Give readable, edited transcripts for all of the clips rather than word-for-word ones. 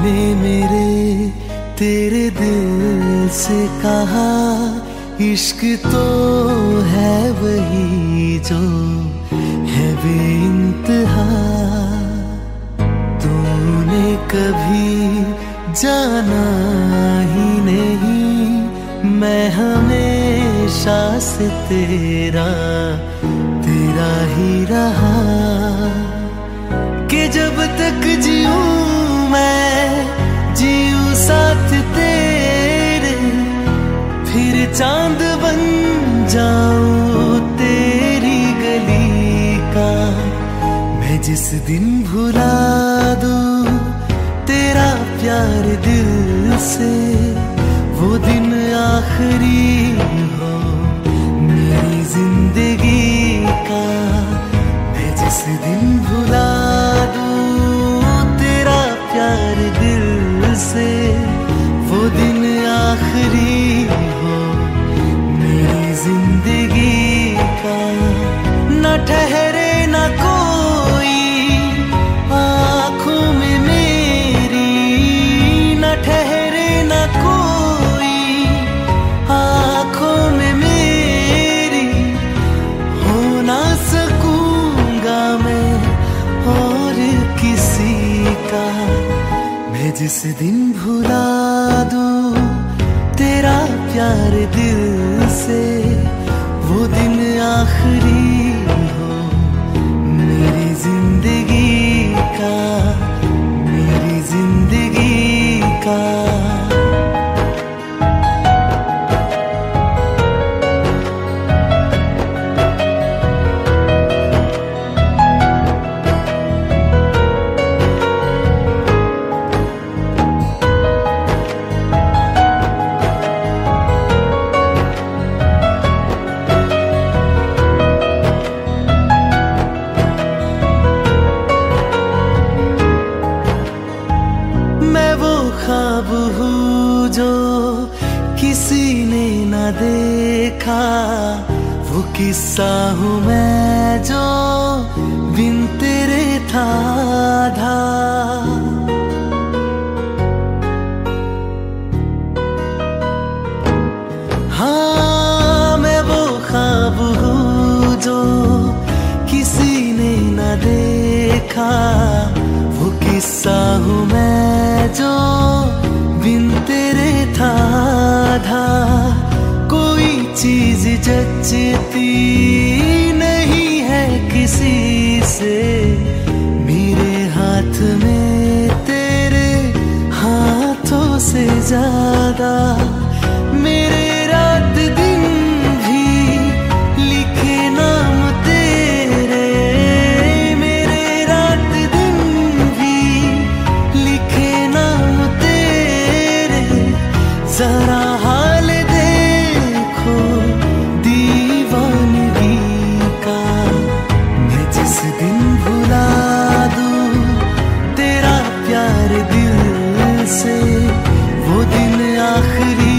तूने मेरे तेरे दिल से कहा इश्क तो है वही जो है बेइंतहा। तूने कभी जाना ही नहीं मैं हमेशा से तेरा तेरा ही रहा। कि जब तक जीऊं मैं जीऊं साथ तेरे, फिर चांद बन जाऊं तेरी गली का। मैं जिस दिन भुला दूं तेरा प्यार दिल से, वो दिन आखिरी हो मेरी जिंदगी का। मैं जिस दिन भुला दूं तेरा प्यार दिल से, वो दिन आखिरी हो मेरी जिंदगी का। न ठहरे न कोई आँखों में मेरी, न ठहरे न कोई आँखों में मेरी। हो ना सकूंगा मैं और किसी का। मैं जिस दिन भुला दूं तेरा प्यार दिल से, वो दिन आखिरी हो मेरी जिंदगी का, मेरी जिंदगी का। ख्वाब हूँ जो किसी ने न देखा, वो किस्सा हूँ मैं जो बिन तेरे था आधा। हाँ मैं वो ख्वाब हूँ जो किसी ने न देखा, वो किस्सा हूँ मैं जो बिन तेरे था आधा। कोई चीज जचती नहीं है किसी से, मेरे हाथ में तेरे हाथों से ज्यादा। मेरे रात दिन भी लिखे नाम तेरे, मेरे रात दिन भी लिखे नाम तेरे। जरा हाल देखो दीवानगी का। मैं जिस दिन भुला दूं तेरा प्यार दिल से, वो दिन आखिरी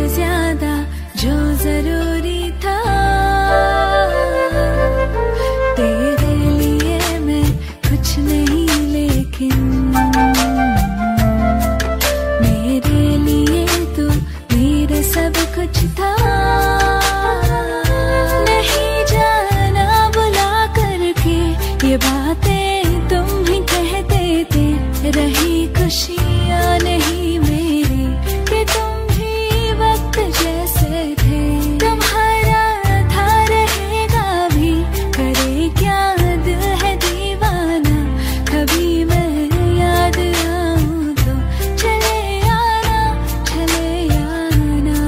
ज्यादा जो जरूरी था। तेरे लिए मैं कुछ नहीं, लेकिन मेरे लिए तू मेरे सब कुछ था। नहीं जाना बुला करके ये बातें तुम ही कहते थे, रही खुशियाँ नहीं मेरी कि तुम भी वक्त जैसे थे। तुम्हारा था रहेगा भी, करे क्या दिल है दीवाना। कभी मैं याद आऊं तो चले आना, चले आना।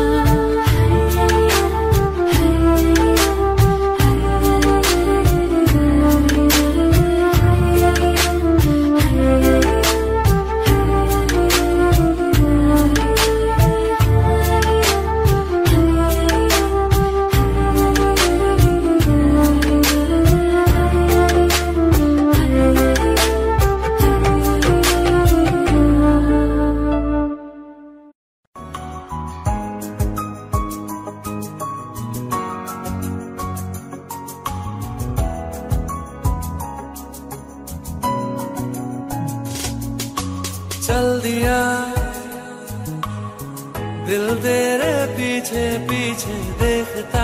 चल दिया दिल तेरे पीछे पीछे देखता,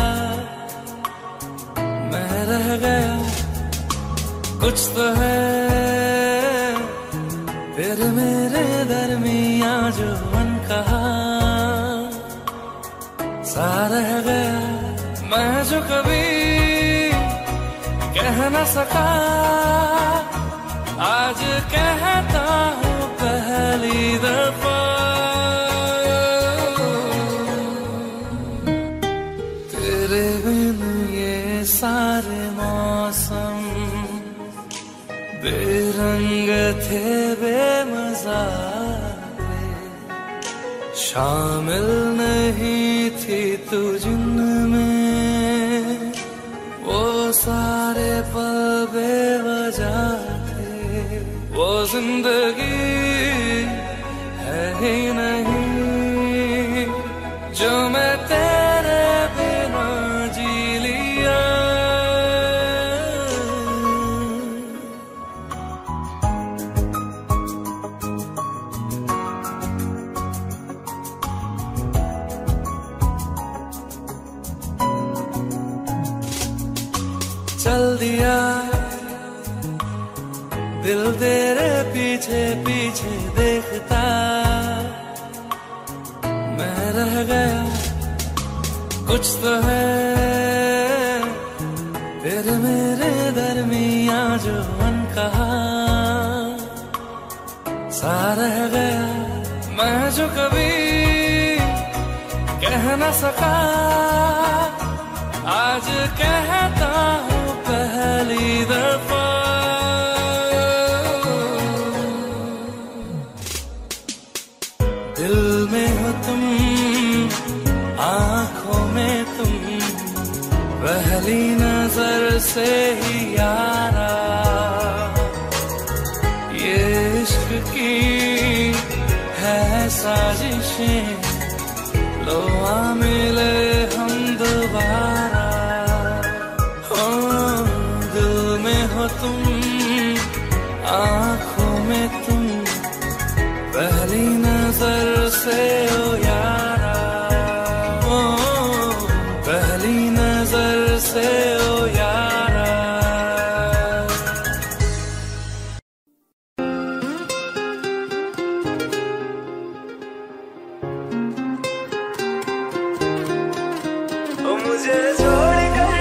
मैं रह गया कुछ तो है तेरे मेरे दरमिया जो अनकहा सा रह गया। मैं जो कभी कह न सका आज कहता हूँ पहली दफा। तेरे बिन ये सारे मौसम बेरंग थे, बेमजा थे, शामिल नहीं थी तू जिनमें वो सारे पल बेवजह थे। वो जिंदगी है ही नहीं जो मैं तेरे बिना जी लिया। चल दिया दिल तेरे पीछे पीछे देखता, मैं रह गया कुछ तो है तेरे मेरे दरमिया जो अनकहा सा रह गया। मैं जो कभी कह न सका आज कहता हूँ पहली दफा। दिल में हो तुम, आँखों में तुम, पहली नजर से ही यारा। ये इश्क की है साजिशें, लो आ मिले हम दोबारा। हो दिल में हो तुम, आँखों में तुम, पहली नजर से ओ यारा। ओ पहली नजर से ओ यारा। ओ मुझे छोड़ कर,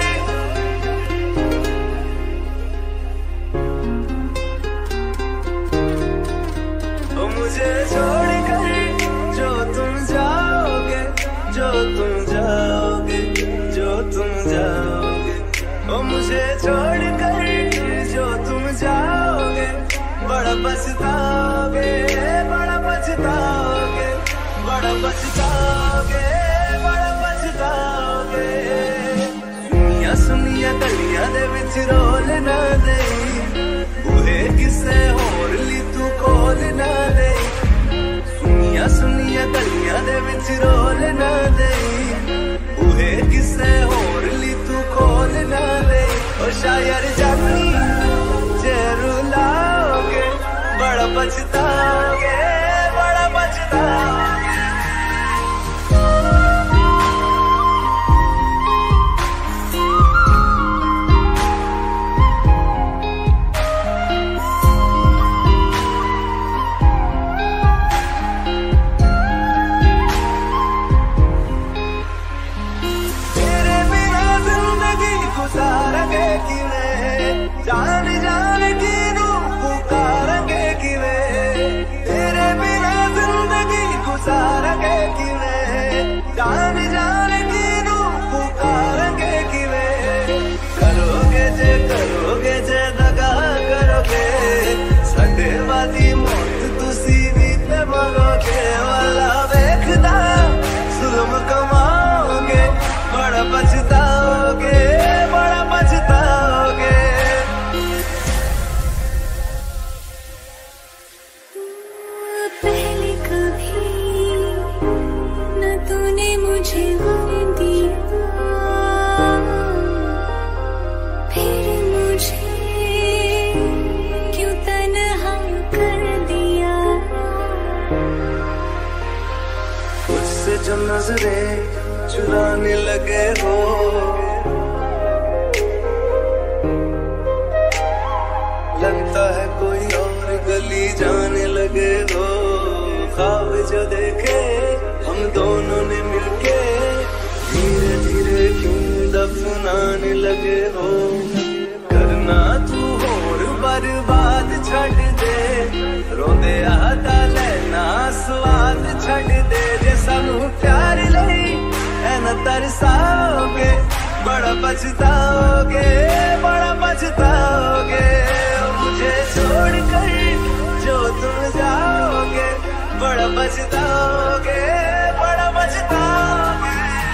ओ मुझे छोड़ कर जो तुम जाओगे, जो तुम जाओगे, जो तुम जाओगे। ओ मुझे छोड़ कर जो तुम जाओगे, बड़ा पछताओगे, बड़ा पछताओगे, बड़ा पछताओगे, बड़ा पछताओगे। सुनिया सुनिया गलियां दे विच रोल ना दे, बूहे किसे होर ली तू कोल ना दे। सुनिया सुनिया गलियां दे विच रोल नजरें चुराने लगे हो। लगता है कोई और गली जाने लगे हो। ख्वाब जो देखे हम दोनों ने मिलके धीरे धीरे क्यों दफनाने लगे हो। करना तू होर बर्बाद छड़ दे, रोंदे आता लेना स्वाद छड़ दे। जे सानू प्यार लई है न तरसाओगे, बड़ा पछताओगे, बड़ा पछताओगे। मुझे छोड़ कर जो तुम जाओगे, बड़ा पछताओगे, बड़ा पछताओगे।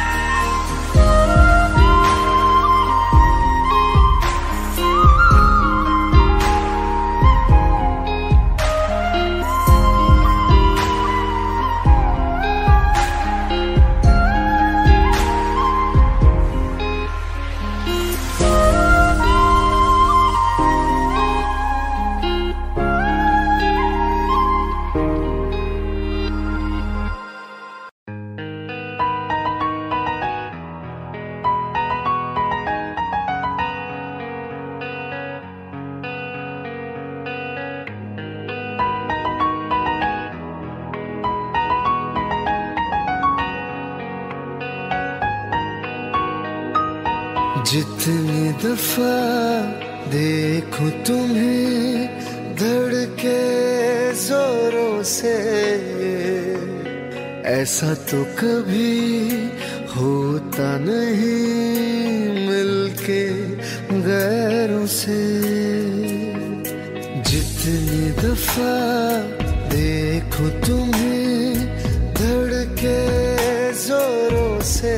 जितनी दफा देखूं तुम्हें धड़के जोरों से, ऐसा तो कभी होता नहीं मिलके गैरों से। जितनी दफा देखूं तुम्हें धड़के जोरों से,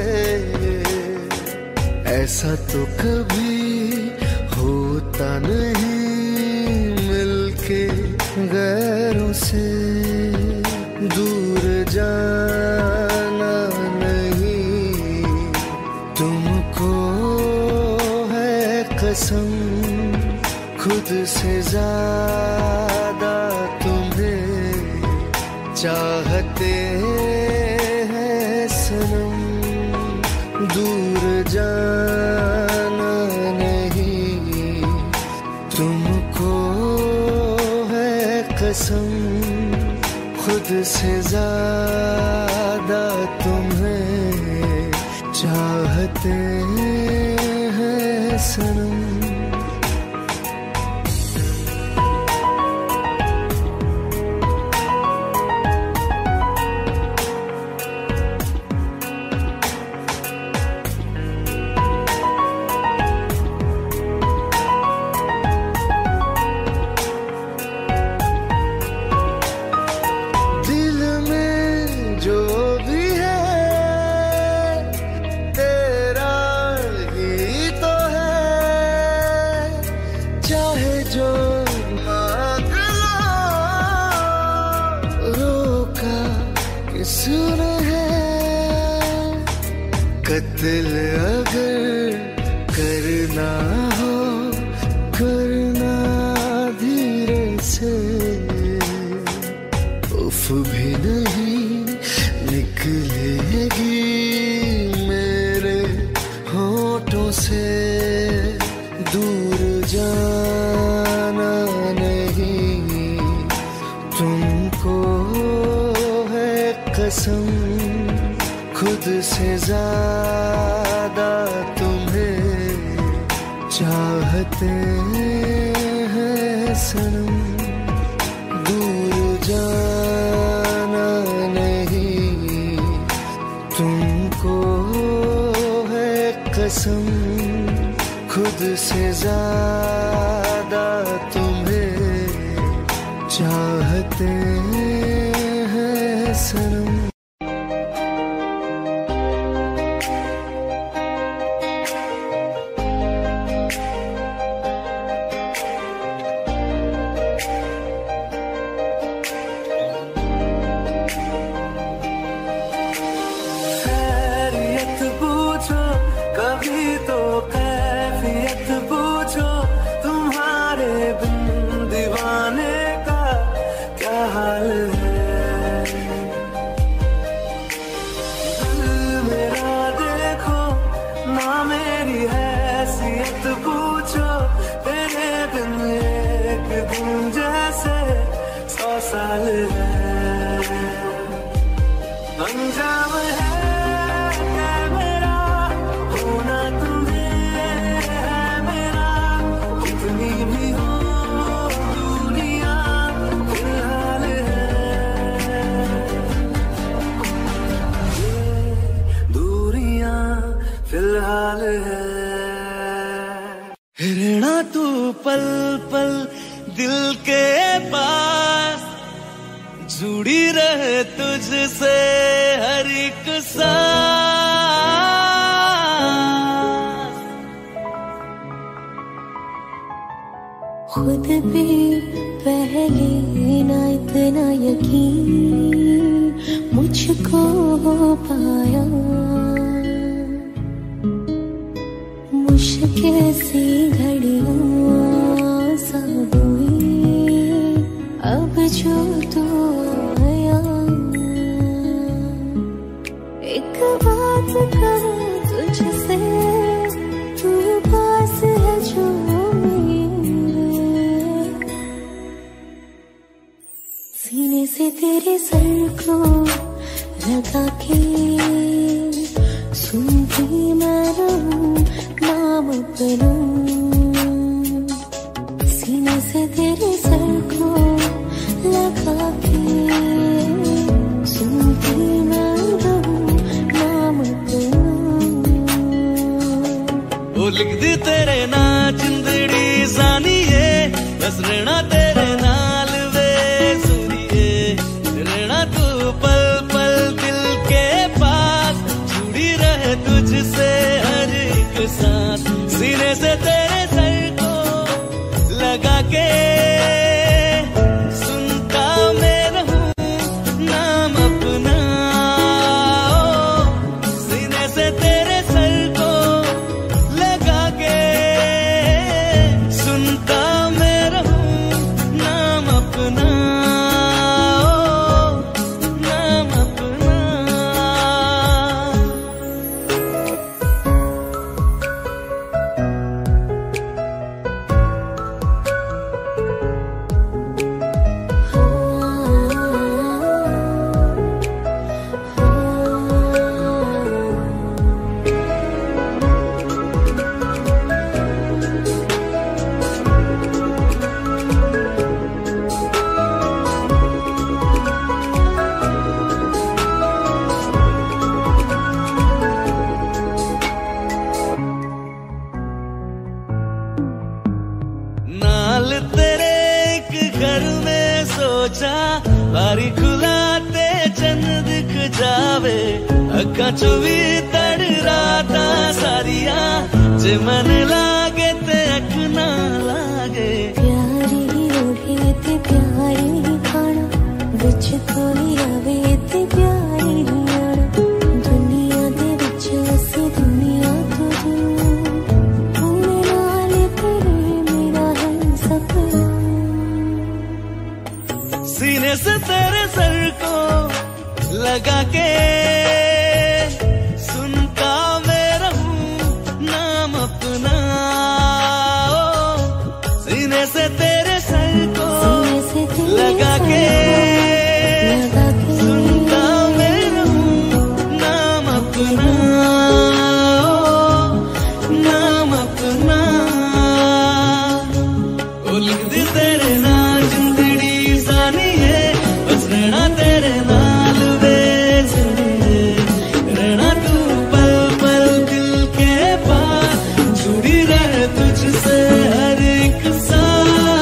ऐसा तो कभी होता नहीं मिलके गैरों से। दूर जाना नहीं तुमको है कसम, खुद से ज्यादा तुम्हें चाहते हैं सनम। दूर जाना नहीं तुमको है कसम, खुद से ज्यादा तुम्हें चाहते हैं सनम। किसने है कत्ल अगर करना हो, करना धीरे से। उफ भी नहीं निकलेगी मेरे होठों से। दूर जाना नहीं तुमको कसम, खुद से ज्यादा तुम्हें चाहते हैं सनम। दूर जाना नहीं तुमको है कसम, खुद से ज्यादा तुम्हें चाहते हैं सनम। कभी तो कैफियत पूछो, तुम्हारे बिन दीवाने का क्या हाल दिन जैसे 100 साल है। अंजाम है मेरा होना तुम्हें है मेरा, कितनी भी हो दुनिया फिलहाल है। ये दूरियां फिलहाल है। रहना तू पल पल दिल के पास, जुड़ी रहे तुझसे हर एक सांस। खुद भी पहले ना इतना यकीन मुझको हो पाया, मुश्किल सी घड़ियां सा हुई अब जो तू आया। एक बात कहूं तुझसे, तू पास है जो मेरे, सीने से तेरे सर को लगा के सुनती मैं रहूं नाम अपना। सीने से तेरे सर को लगा के सुनती मैं रहूं नाम अपना। वो लिख दी तेरे ना जिंदड़ी जानिए, बस रहना तेरे नाल वे सुनिए। रहना तू पल पल दिल के पास, जुड़ी रहे तुझसे हर एक सांस। सीने से तेरे सर को लगा के सुनता मैं रहूं नाम अपना। सीने से तेरे सर को लगा के सुनता मैं रहूं नाम अपना, नाम अपना। नाल तेरे एक घर में सोचा, बारी खुलाते चंद दिख जावे। अखा चो भी तड़ राता सारिया, जे मन लागे ते अख ना लागे। प्यारी ओढ़े ते प्यारी खाना, बिच कोई आवे ते प्यारी आना। दुनिया दे बिच असी दुनिया तो दूर, होने नाल तेरे मेरा है सपना। सीने से तेरे सर को लगा के सुनता मैं रहूं नाम अपना। सीने से तेरे सर को लगा के सुनता मैं रहूं नाम अपना, नाम अपना। ओ लिख दी तेरे नाल जिंदड़ी जानिए, बस रहना तेरे नाल वे सुनिए। रहना तू पल पल दिल के पास, जुड़ी रहे तुझसे हर एक सांस।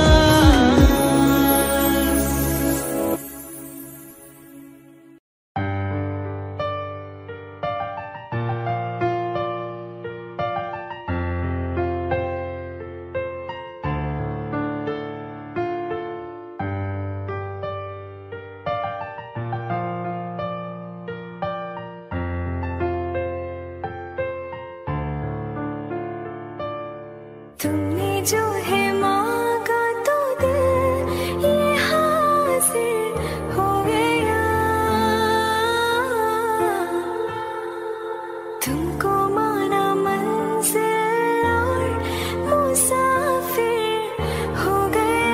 तुमने जो है मांगा तो दिल ये हासिल हो गया। तुमको माना मंजिल और मुसाफिर हो गया।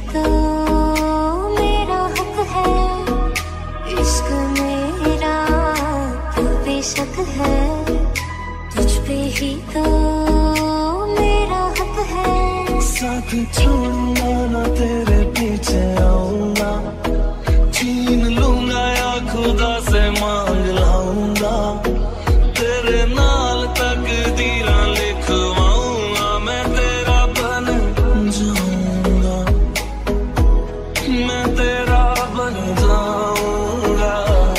तो मेरा हक है, इश्क मेरा दिल बेशक है, तुझ पे ही तो मेरा हक है। साथ छोड़ूंगा ना तेरे पीछे आऊंगा, छीन लूंगा या खुदा से मांग लाऊंगा, तेरे नाल तकदीरां लिखवाऊंगा, मैं तेरा बन जाऊंगा, मैं तेरा बन जाऊंगा।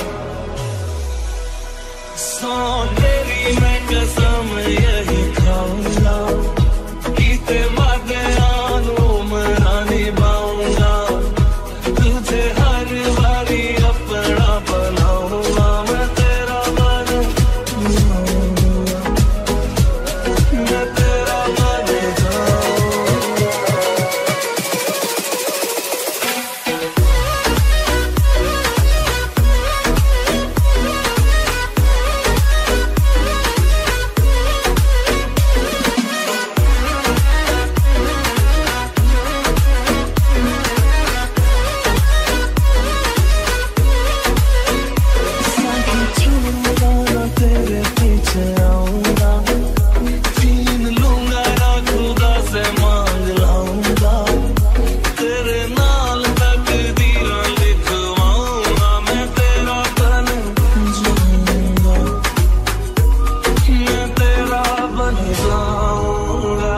सौ तेरी मैं कसम यही खाऊंगा, कीते वादे मना निभाऊंगा, तुझे हर बारी अपना बनाऊंगा, मैं तेरा बन जाऊंगा, मैं तेरा बन जाऊंगा। तेरे पीछे आऊंगा, छीन लूंगा या खुदा से मांग लाऊंगा, तेरे नाल तकदीरां लिखवाऊंगा, मैं तेरा बन जाऊंगा, मैं तेरा बन जाऊंगा।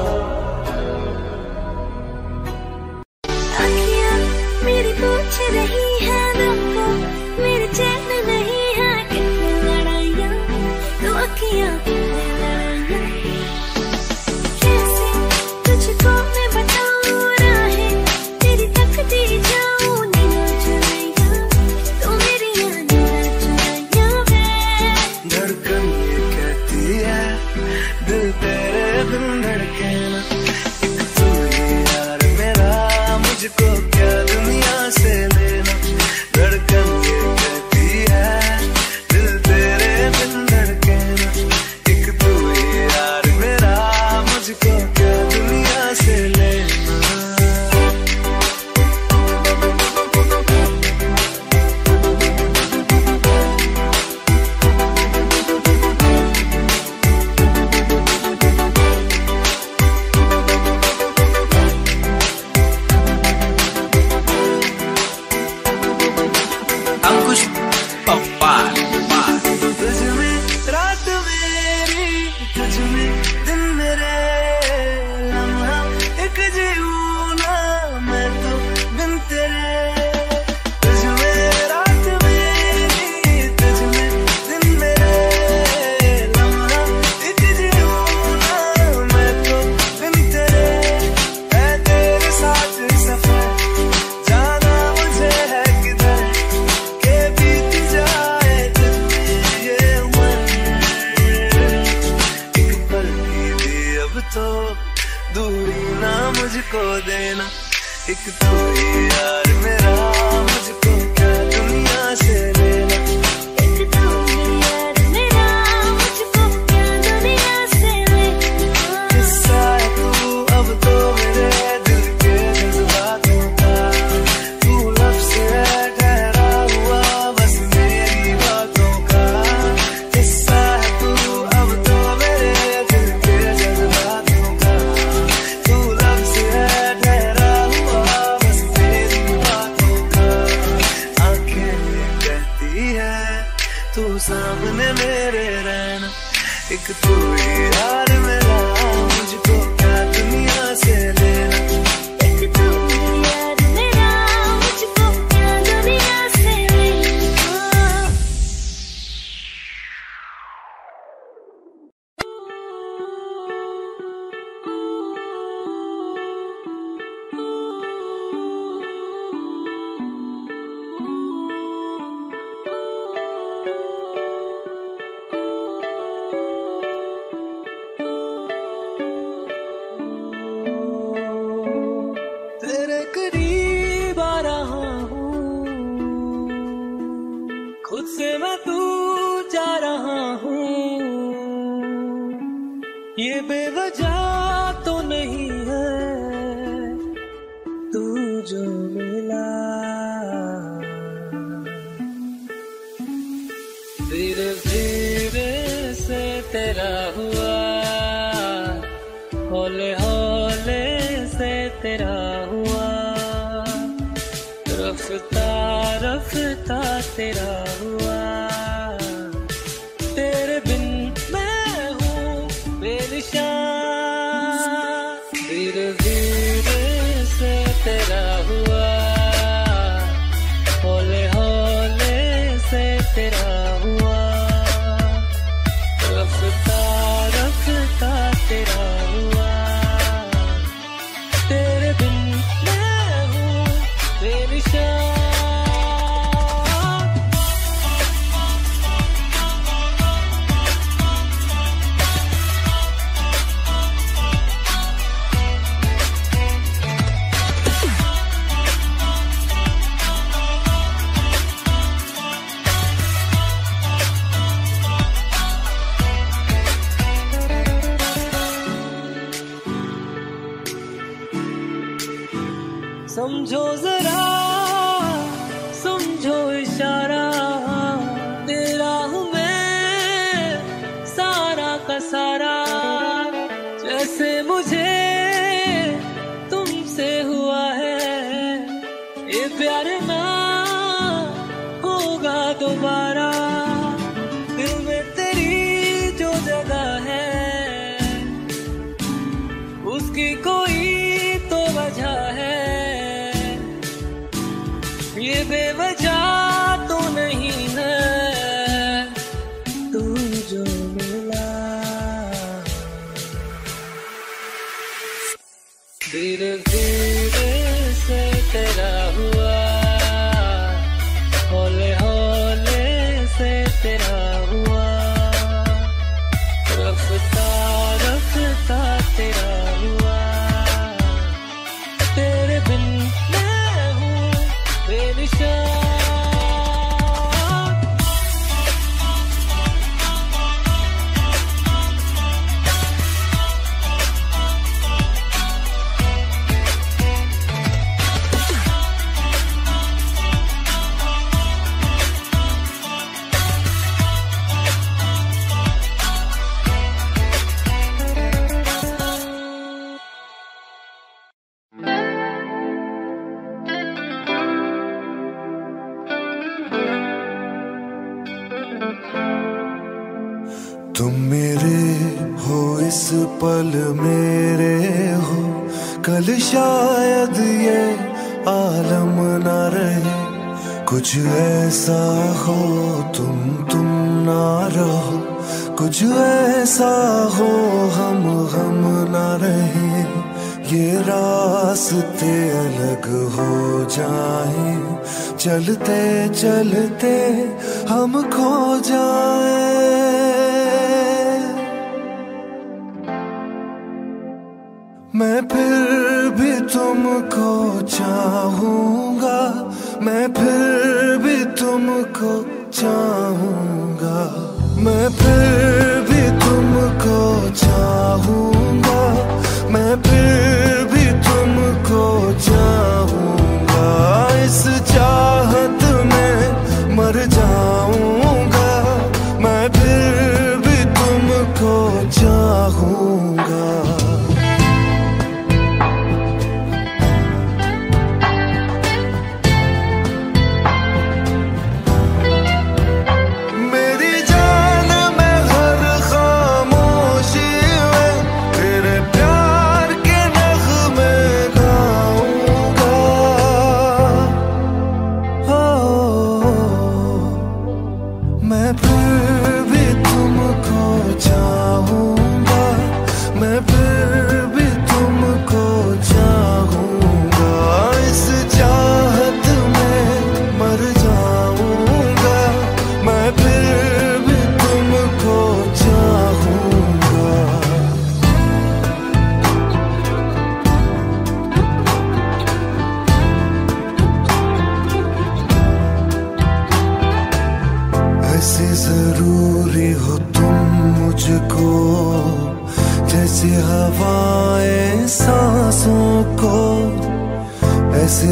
अखियाँ मेरी पूछ रही है तुमको, मेरे चैन नहीं है, कितनी लड़ाइयाँ तो अखियाँ कितनी लड़ाइयाँ, कैसे तुझको मैं बताऊँ राहें, तेरी तकती जाऊँ नीला चुराइयाँ, तो मेरी नीला चुराइयाँ वे। धड़कन ये कहती है दिल तेरे बिन धड़के ना, एक तू ही यार मेरा, मुझको क्या दुनिया से लेना। धड़कन ये कहती है दिल तेरे बिन धड़के ना, एक तू ही यार मेरा, मुझको क्या दुनिया से लेना। अंकुश पप्पा तुझ में रात मेरी, तुझ में दिन मेरे, लम्हा एक जीऊं ना मैं तो बिन तेरे। तुझ में रात मेरी, तुझ में दिन मेरे, लम्हा एक जीऊं ना मैं तो बिन तेरे। है तेरे साथ सफर, जाना मुझे है किधर, के बीत जाए तुझ में ये उम्र, एक पल की भी अब तो दूरी ना मुझको देना, एक तू ही यार मेरा, मुझको क्या दुनिया से लेना। एक तू ही यार मेरा, मुझको क्या दुनिया से लेना। किस्सा है तू अब तो मेरे दिल के जज्बातों का, तू लफ्ज़ है ठहरा हुआ बस मेरी बातों का। किस्सा है तू अब तो मेरे दिल के जज्बातों का, तू लफ्ज़ है ठहरा हुआ बस मेरी बातों का। आंखें ये कहती है तू सामने मेरे रहना, एक तू ही यार मेरा, मुझको क्या दुनिया से लेना। एक तू ही यार मेरा, मुझको क्या दुनिया से लेना। तेरे करीब आ रहा हूँ, खुद से मैं दूर जा रहा हूँ, ये बेवजह तो नहीं है, तू जो मिला धीरे धीरे से तेरा हुआ, हौले हौले से तेरा हुआ, रफ्ता रफ्ता तेरा हुआ। तेरे बिन मैं हूँ बेनिशान, धीरे धीरे से तेरा हुआ, हौले हौले से तेरा हुआ, रफ्ता रफ्ता तेरा हुआ। तेरे बिन मैं हूँ बेनिशान। समझो जरा समझो इशारा, तेरा हूँ मैं सारा का सारा। जैसे मुझे तुमसे हुआ है ये प्यार ना होगा दोबारा। दिल में तेरी जो जगह है उसकी कोई तो वजह है, ये बेवजह तो नहीं है। तू जो मिला धीरे धीरे से तेरा हुआ, हौले हौले से तेरा हुआ, रफ्ता रफ्ता तेरा हुआ। तेरे बिन मैं हूँ बेनिशान। तुम मेरे हो इस पल मेरे हो, कल शायद ये आलम ना रहे। कुछ ऐसा हो तुम ना रहो, कुछ ऐसा हो हम ना रहे। ये रास्ते अलग हो जाए, चलते चलते हम खो जाए। मैं फिर भी तुमको चाहूंगा, मैं फिर भी तुमको चाहूंगा, मैं फिर भी तुमको चाहूंगा, मैं फिर भी तुमको चाहूंगा। इस चाहत में मर जाऊंगा, मैं फिर भी तुमको चाहूंगा। मेरी जान में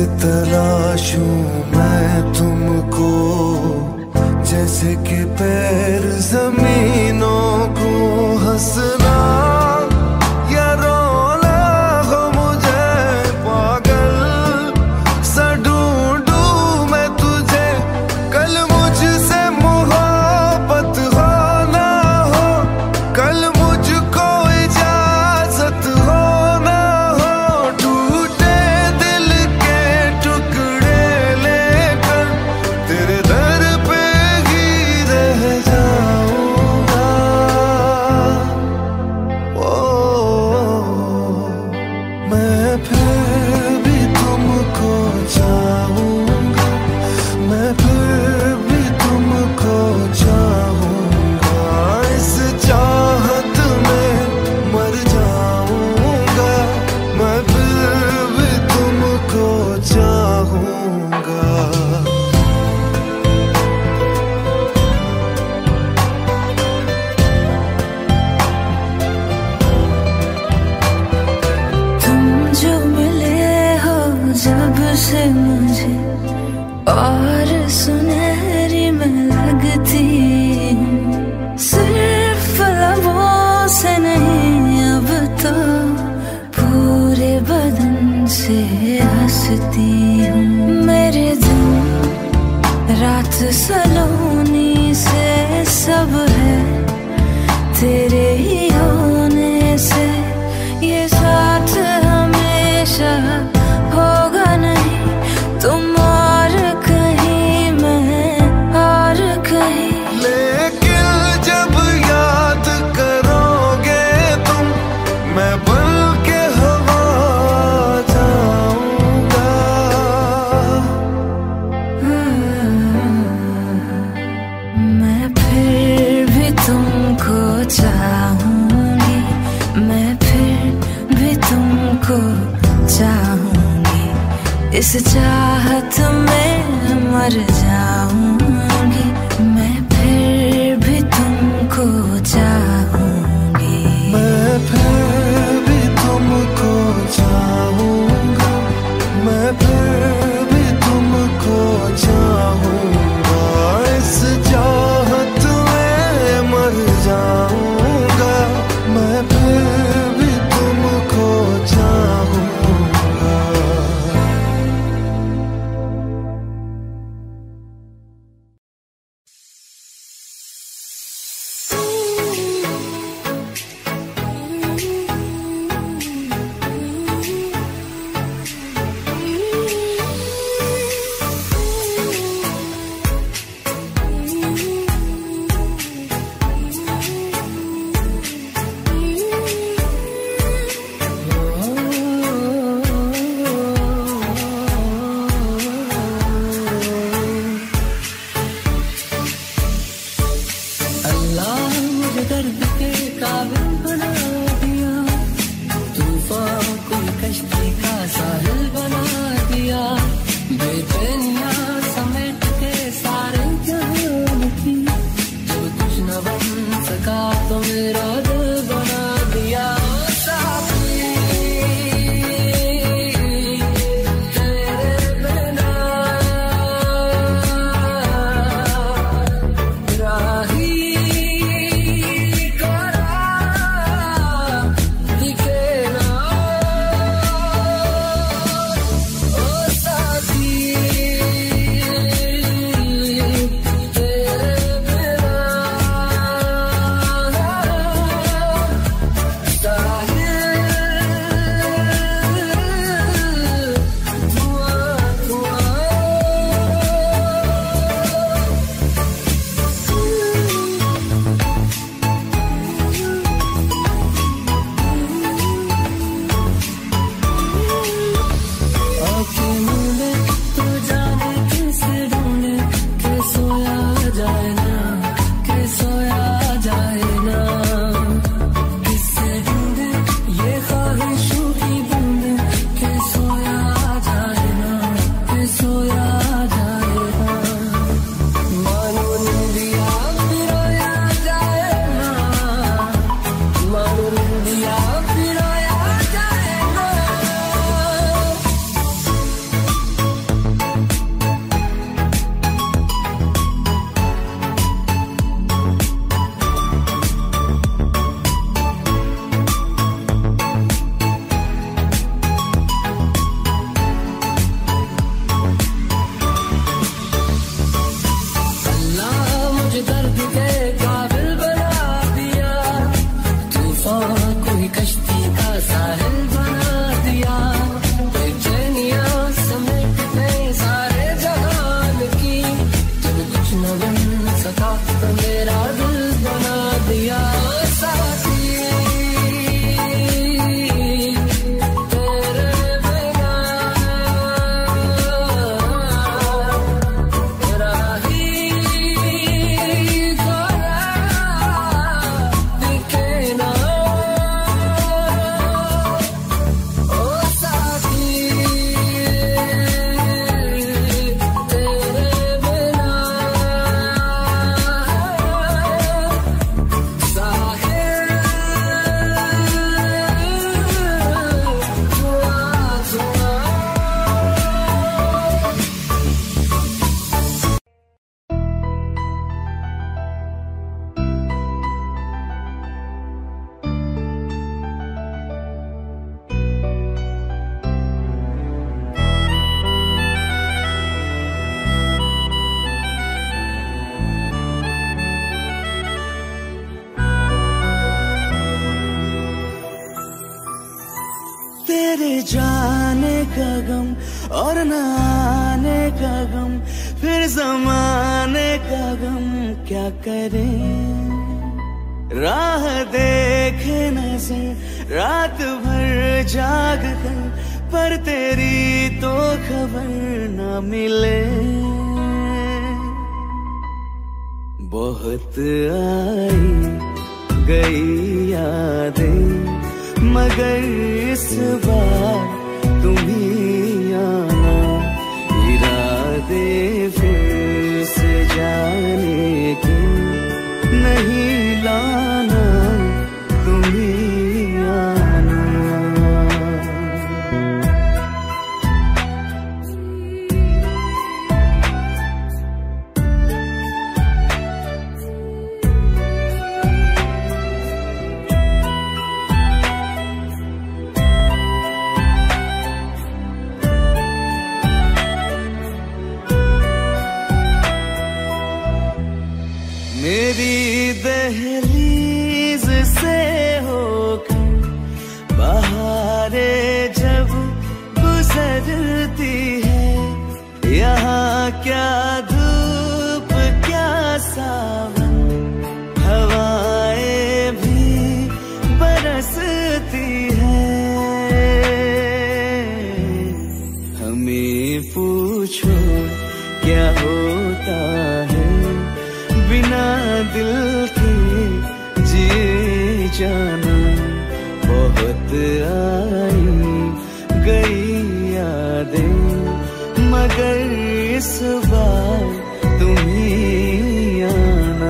तलाशूं मैं तुमको, जैसे कि पैर जमीनों को। हंसना या रोना हो मुझे पागल सा ढूंढूं मैं तुझे। कल मुझसे मोहब्बत हो ना हो, कल मुझको इजाजत हो ना हो। टूटे दिल के टुकड़े लेकर तेरे दर पे ही रह जाऊंगा। ओ मैं फिर भी तुमको चाहूंगा, मैं फिर भी तुमको चाहूंगा। इस चाहत में मर जाऊंगा, मैं फिर भी तुमको चाहूंगा। तुम जो मिले हो जब से मुझे, और सुनहरी मैं लगती हूँ। सिर्फ लबों से नहीं अब तो पूरे बदन से हंसती हूँ। मेरे दिन रात सलोनी से सब है तेरे ही होने से। ये साथ हमेशा होगा नहीं, तुम और कहीं मैं और कहीं। लेकिन जब याद करोगे तुम, मैं बन के हवा जाऊंगा। मैं फिर भी तुमको चाहूंगी, मैं फिर भी तुमको चाहूंगी। इस चाहत में मर जाऊंगी, मैं फिर भी तुमको चाहूंगी। मैं फिर भी तुमको चाहूंगा, मैं फिर भी तुमको चाहूंगा। इस चाहत में मर जाऊंगा, मैं फिर भी तुमको चाहूंगा। का गम और न आने का गम, फिर जमाने का गम क्या करें। राह देखे नजर रात भर जाग कर, पर तेरी तो खबर न मिले। बहुत आई गई यादें, मगर इस बार तुम ही आना। इरादे फिर से जाने के नहीं लाना, तुम ही आना। मेरी दहलीज से होकर बहारें जब गुजरती है, यहाँ क्या धूप क्या सावन, हवाएं भी बरसती है। हमें पूछो क्या होता है बिना दिल के जिए जाना। बहुत आई गई यादें, मगर इस बार तुम ही आना।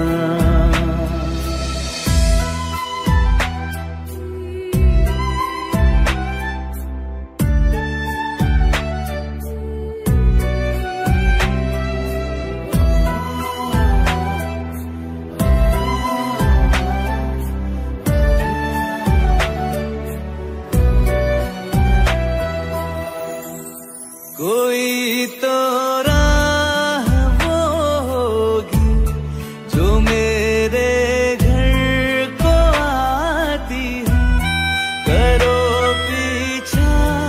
कोई तो राह वो होगी जो मेरे घर को आती है। करो पीछा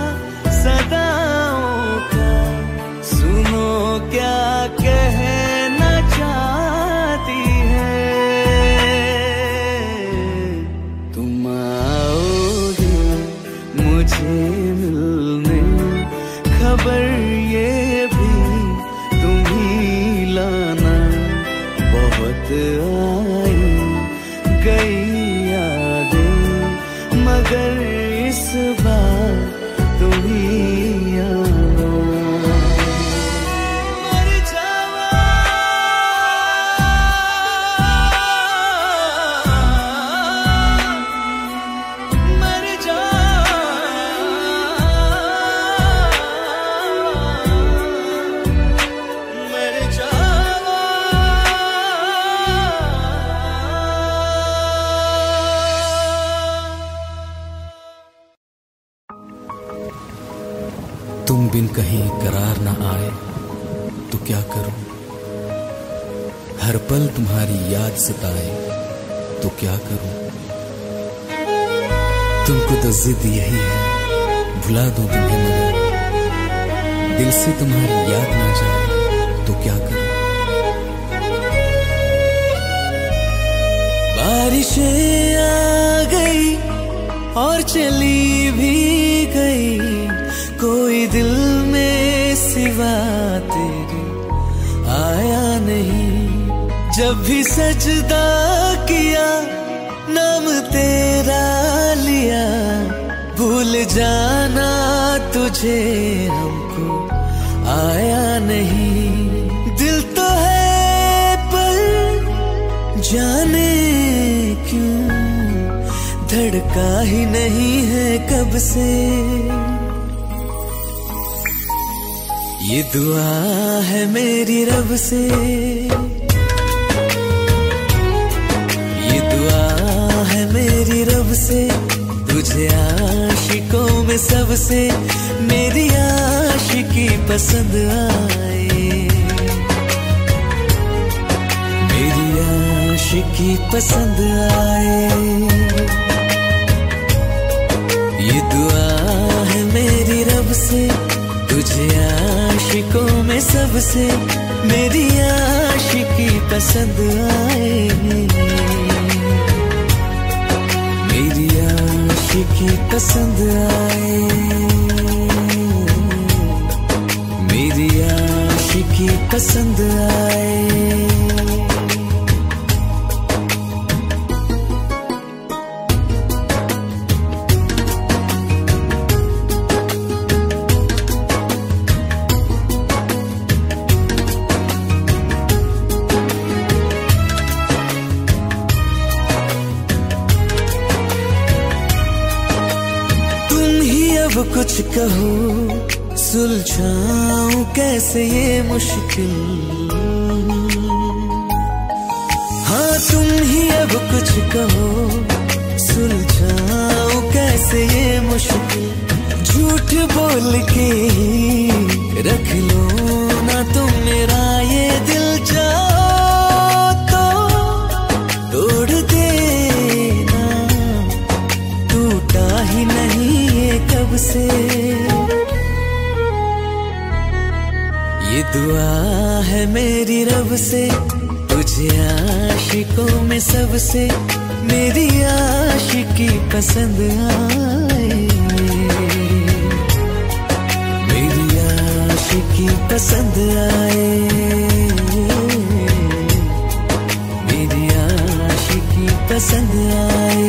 सदाओं का, सुनो क्या कहना चाहती है। तुम आओगे मुझे मिलने, खबर ये भी तुम ही लाना। बहुत आई गई यादें, मगर इस बार तुम ही आना। मर जावा मर जा तुम बिन कहीं करार ना आए तो क्या करूं, हर पल तुम्हारी याद सताए तो क्या करूं। तुमको तो जिद यही है भुला दूं तुम्हें, मगर दिल से तुम्हारी याद ना जाए तो क्या करूं। बारिशें आ गई और चली भी गई, कोई दिल में सिवा तेरे आया नहीं। जब भी सजदा किया नाम तेरा लिया, भूल जाना तुझे हमको आया नहीं। दिल तो है पर जाने क्यों धड़का ही नहीं है कब से। ये दुआ है मेरी रब से, ये दुआ है मेरी रब से, तुझे आशिकों में सबसे मेरी आशिकी पसंद आए। मेरी आशिकी पसंद आए। ये दुआ है मेरी रब से, तुझे आशिकों में सबसे मेरी आशिकी पसंद आए, मेरी आशिकी पसंद आए, मेरी आशिकी पसंद आए। अब कुछ कहो, सुलझाऊं कैसे ये मुश्किल। हाँ तुम ही अब कुछ कहो, सुलझाऊं कैसे ये मुश्किल। झूठ बोल के रख लो ना तुम मेरा ये दिल, जाओ तो तोड़ देना, टूटा ही नहीं कब से। ये दुआ है मेरी रब से, तुझे आशिकों में सबसे मेरी आशिकी पसंद आए, मेरी आशिकी पसंद आए, मेरी आशिकी पसंद आए।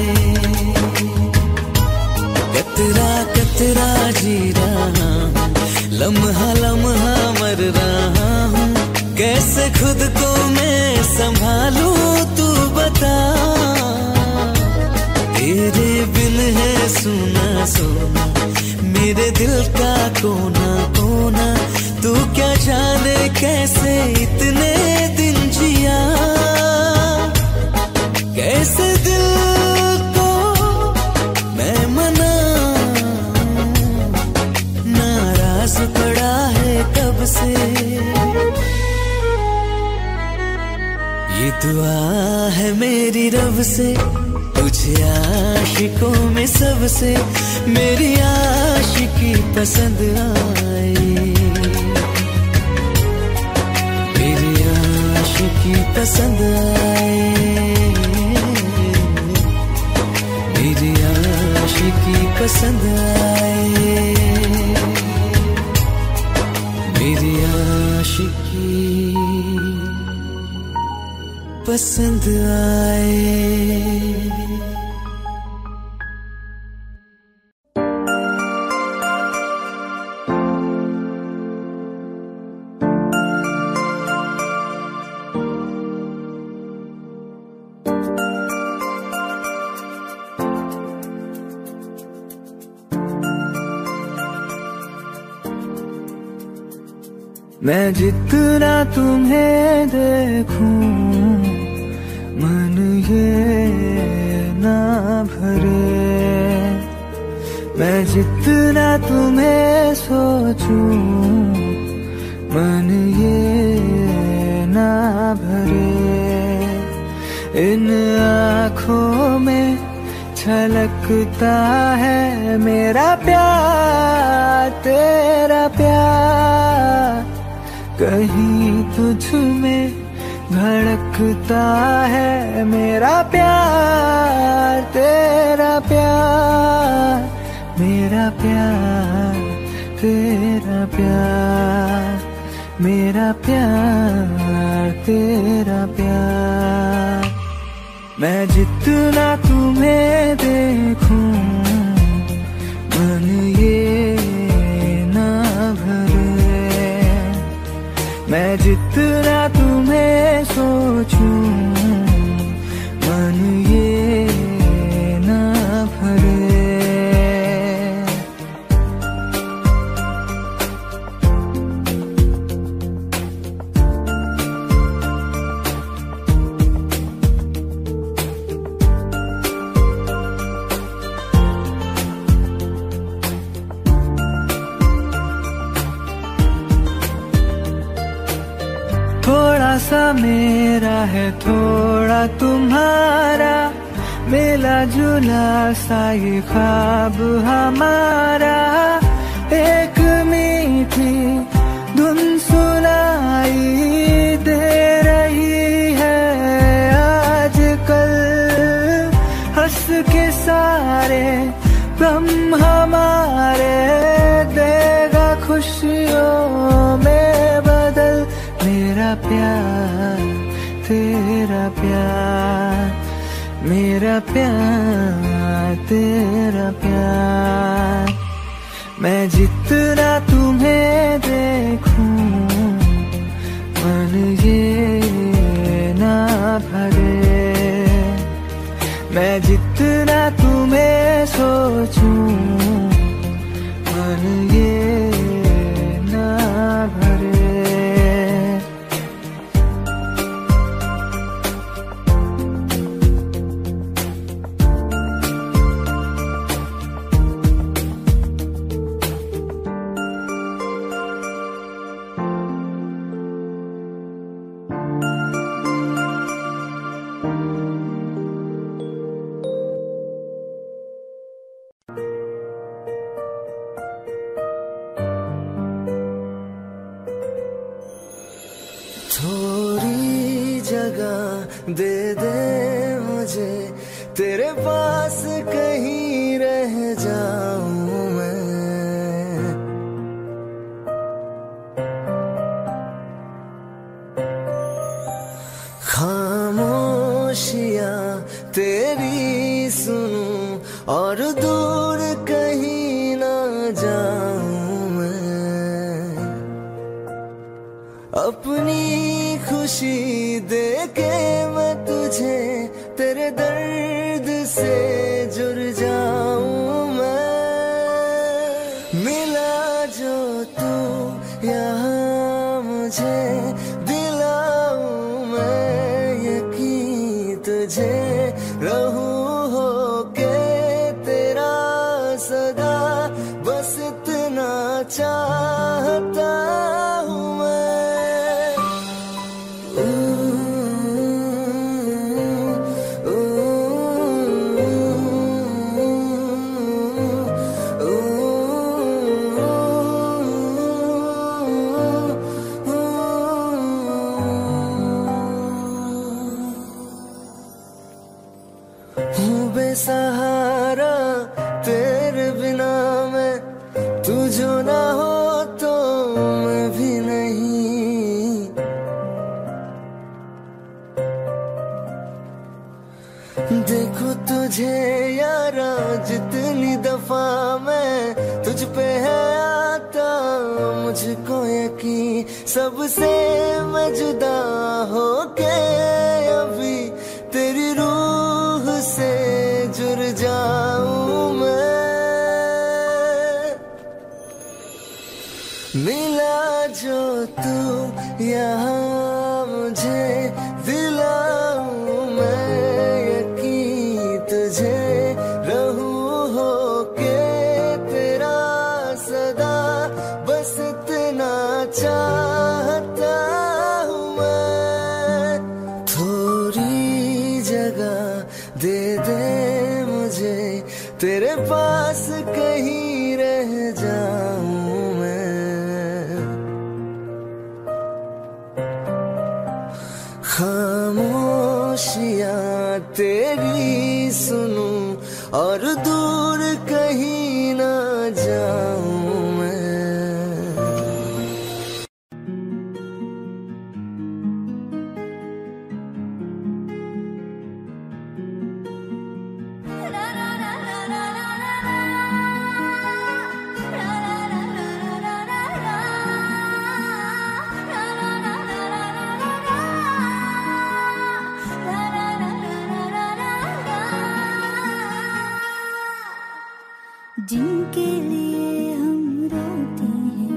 कतरा कतरा जी रहा हूँ, लम्हा लम्हा मर रहा हूँ, कैसे खुद को मैं संभालूं तू बता। तेरे बिन है सुना सुना मेरे दिल का कोना कोना, तू क्या जाने कैसे इतने दिन जिया, कैसे दिल को मैं मना, नाराज पड़ा है कब से। ये दुआ है मेरी रब से, तुझे आशिकों में सबसे मेरी आशिकी पसंद आए, मेरी आशिकी पसंद आए, मेरी आशिकी पसंद आए, मेरी आशिकी पसंद आए। मैं जितना तुम्हें देखूं मन ये ना भरे, मैं जितना तुम्हें सोचूं मन ये ना भरे। इन आँखों में छलकता है मेरा प्यार, तेरा प्यार, कहीं तुझ में धड़कता है मेरा प्यार, तेरा प्यार, मेरा प्यार, तेरा प्यार, मेरा प्यार, तेरा प्यार। मैं जितना तुम्हें देखूं मन ये ना भरे, मैं जितना तुम्हें सोचूं मन ये ना भरे। थोड़ा सा मेरा है थोड़ा तुम्हारा, मिला जुला सा ये ख्वाब हमारा, एक मीठी धुन सुनाई दे रही है आजकल। हंस के सारे गम हमारे देगा खुशियों में बदल। मेरा प्यार तेरा प्यार, मेरा प्यार तेरा प्यार। मैं जितना तुम्हें देखूं मन ये ना भरे। मैं जितना तुम्हें सोचूं मन ये ना भरे। थोड़ी जगह दे दे मुझे, तेरे पास कहीं रह जाऊं मैं। खामोशियां तेरी सुनूं और दूर कहीं ना जाऊं मैं। अपनी खुशी दे के मैं तुझे तेरे दर्द से जुड़ जाऊं मैं। मिला जो तू यहाँ मुझे दिलाऊं मैं यकीन तुझे। रहूं होके तेरा सदा बस इतना चाहता हूँ मैं। बेसहारा तेरे बिना मैं, तू जो ना हो तो मैं भी नहीं। देखो तुझे यारा जितनी दफा मैं तुझ पे है आता मुझको यकीन, सबसे मैं जुदा होके अभी तेरी रूह से जुड़ जाऊं मैं। मिला जो तू यहाँ मुझे दिलाऊं मैं यकीन तुझे। रहूं होके तेरा सदा बस इतना चाहता हूँ मैं। थोड़ी जगह दे दे मुझे, तेरे पास कहीं रह जाऊं मैं। खामोशियां तेरी सुनूं और दूर कहीं ना जाऊं मैं। जिनके लिए हम रोते हैं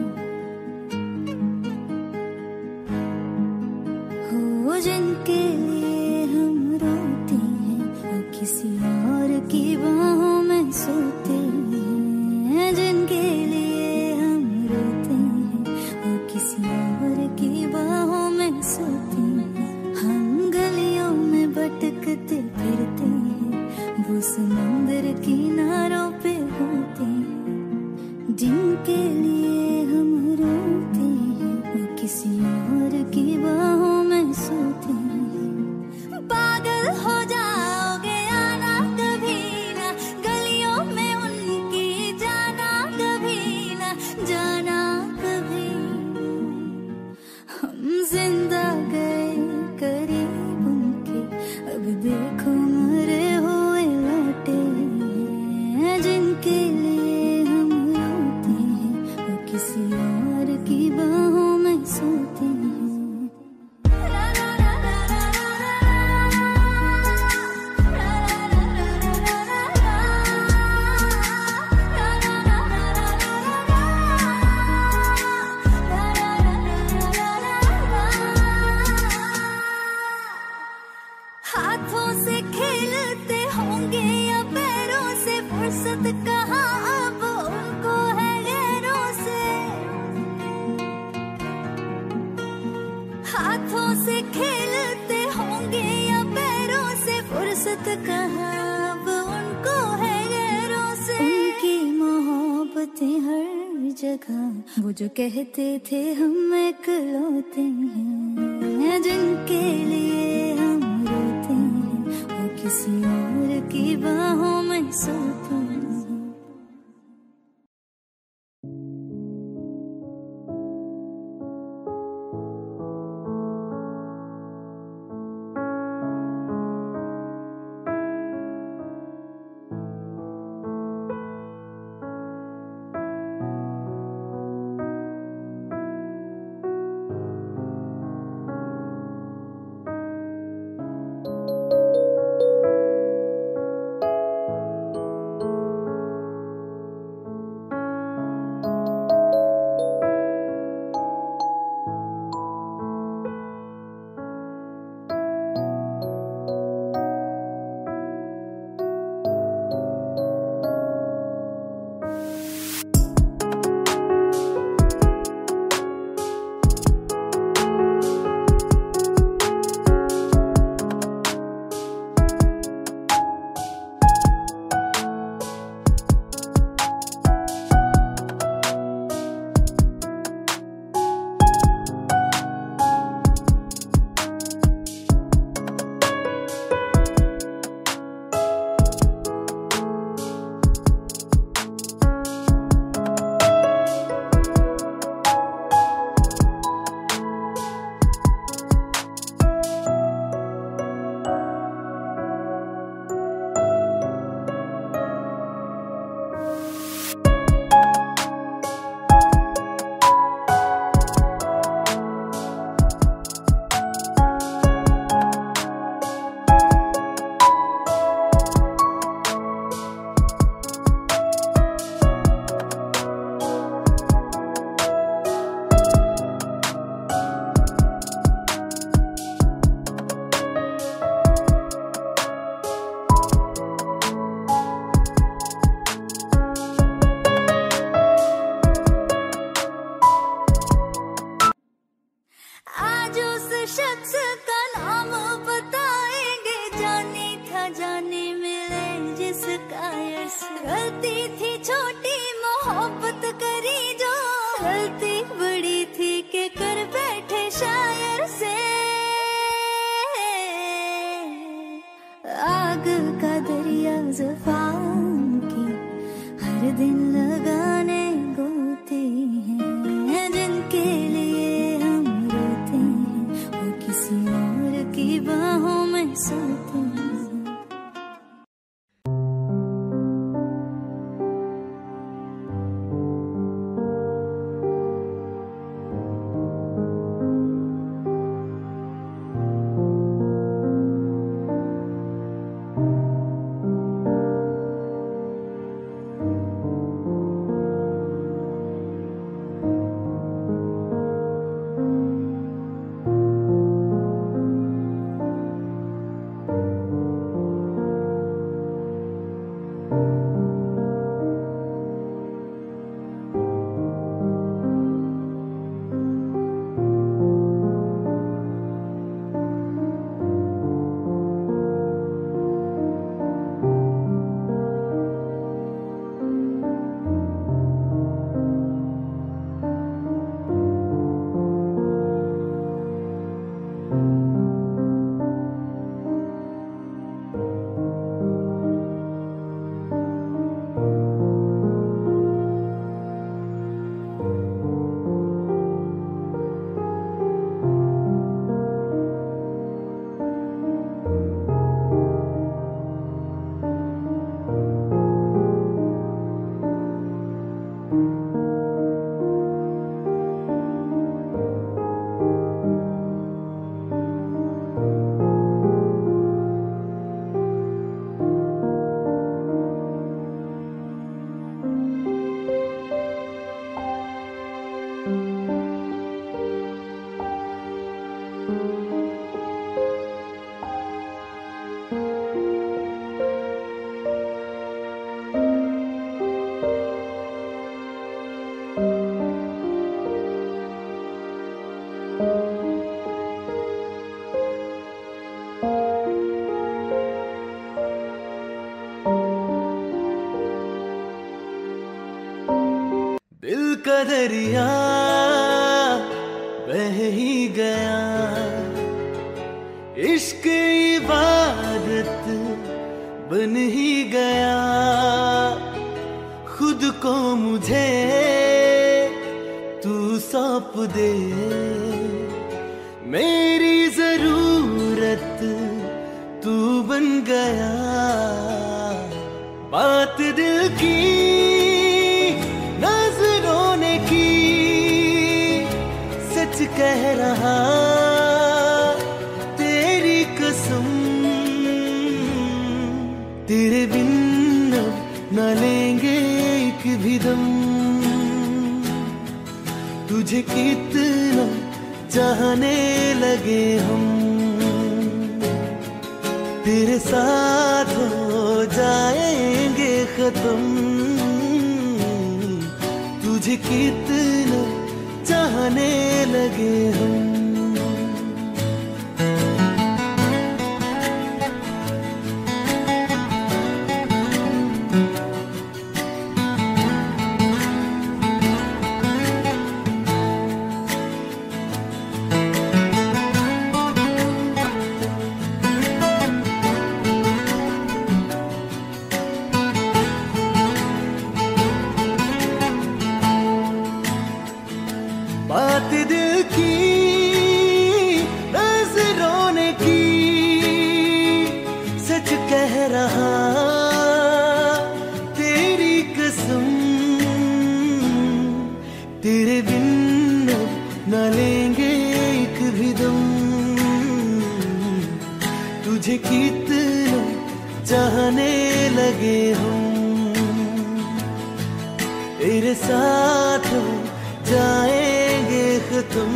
हो, जिनके लिए हम रोते हैं वो किसी और की बाहों में सोते हैं। जिनके लिए हम रोते हैं वो किसी और की बाहों में सोते हैं। हम गलियों में भटकते फिरते हैं, वो समंदर किनारों पे होते हैं। जिनके लिए बाहों में सोते हैं। हाथों से खेलते होंगे या पैरों से, फुर्सत कहाँ अब उनको है गैरों से। हाथों से खेलते होंगे या पैरों से, फुर्सत कहाँ अब उनको है गैरों से। उनकी मोहब्बतें हर जगह, वो जो कहते थे हम इकलौते हैं, जिनके लिए हम रोते हैं, वो किसी और की बाहों में सोते हैं। शख्स का नाम बताएंगे, जाने था जाने मिले जिसका यश। गलती थी छोटी मोहब्बत करी जो, गलती बड़ी थी कि कर बैठे शायर से। आग का दरिया ज़ुफ़ान की हर दिन लगाने गोते हैं, जिनके लिए हम रोते हैं, वो किसी और की बाहों में सोते हैं। का दरिया बह ही गया, इश्क इबादत बन ही गया। खुद को मुझे तू सौंप दे, मेरी जरूरत तू बन गया। बात दिल की नजरों ने की, सच कह रहा तेरी कसम। तेरे बिन अब न लेंगे एक भी दम, तुझे कितना चाहने लगे हम। तेरे साथ हो जाएंगे खत्म, तुझे कितना चाहने लगे हम। बात दिल की नजरों ने की, सच कह रहा तेरी कसम। तेरे बिन अब न लेंगे एक भी दम, तुझे कितना चाहने लगे हम। तेरे साथ जाएंगे खत्म,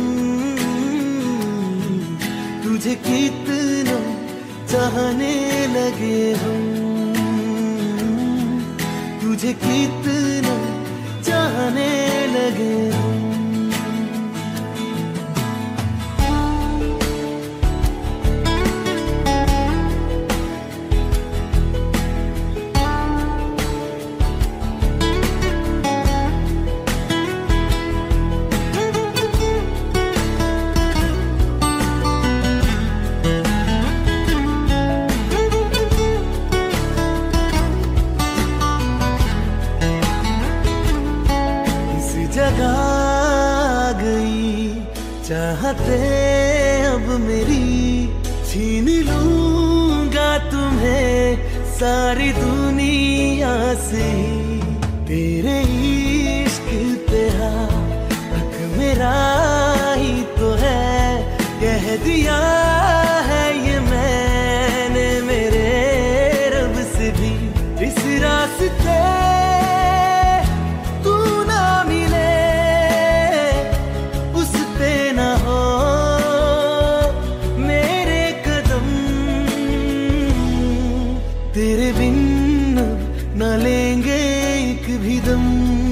तुझे कितना चाहने लगे हम। तुझे कितना चाहने लगे हम। जगा गई चाहते अब मेरी, छीन लूंगा तुम्हें सारी दुनिया से। तेरे इश्क पे हक मेरा ही तो है, कह दिया है ये मैंने मेरे रब से भी। इस रास्ते तेरे बिन न लेंगे एक भी दम,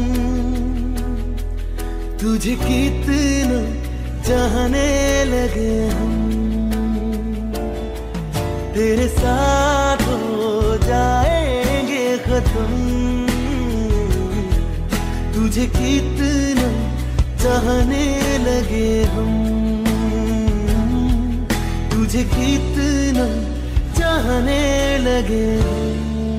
तुझे कितना चाहने लगे हम। तेरे साथ हो जाएंगे खत्म, तुझे कितना चाहने लगे हम। तुझे कितना चाहने लगे हम।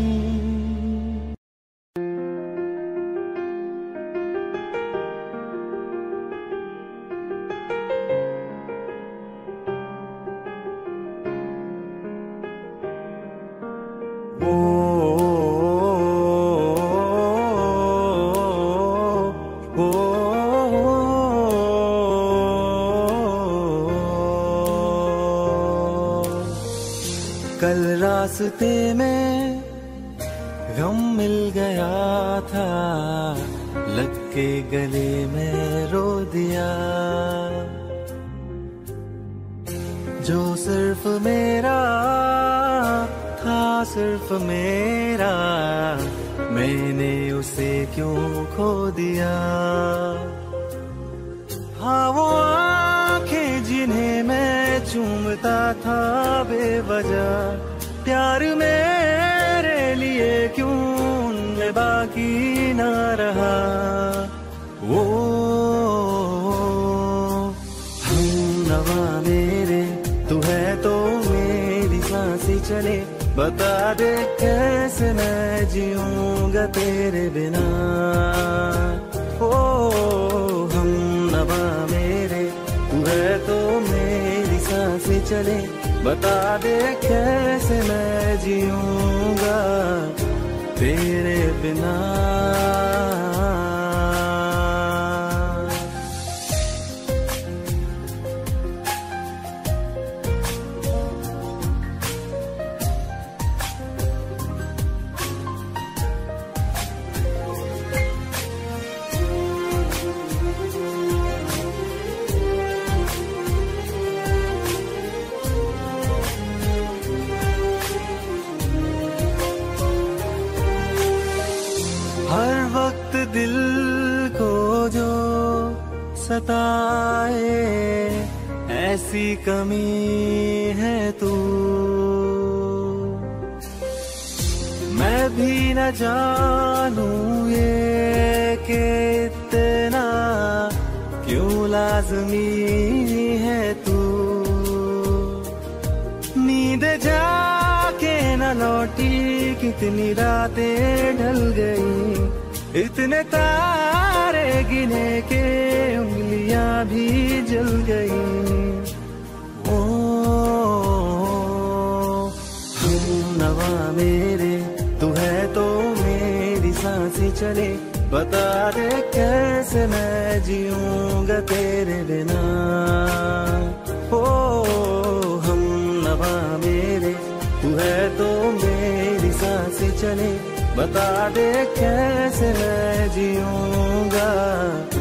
कल रास्ते में गम मिल गया था, लग के गले में रो दिया। जो सिर्फ मेरा था, सिर्फ मेरा, मैंने उसे क्यों खो दिया। हाँ वो आंखें जिन्हें मैं चूमता था बेवजह, प्यार मेरे लिए क्यों उनमें बाकी ना रहा। ओ हम नवा मेरे, तू है तो मेरी सांसें चले, बता दे कैसे मैं जीऊंगा तेरे बिना। ओ हम नवा मेरे, तू है तो मेरी सांसें चले, बता दे कैसे मैं जीऊंगा तेरे बिना। हर वक्त दिल को जो सताए, ऐसी कमी है तू। मैं भी न जानूं ये कि इतना क्यों लाज़मी है तू। नींद जाके न लौटी, कितनी रातें ढल गई, इतने तारे गिने के उंगलियां भी जल गई। ओ हम नवा मेरे, तू है तो मेरी सांसें चले, बता दे कैसे मैं जीऊंगा तेरे बिना। ओ हम नवा मेरे, तू है तो मेरी सांसें चले, बता दे कैसे मैं जीऊंगा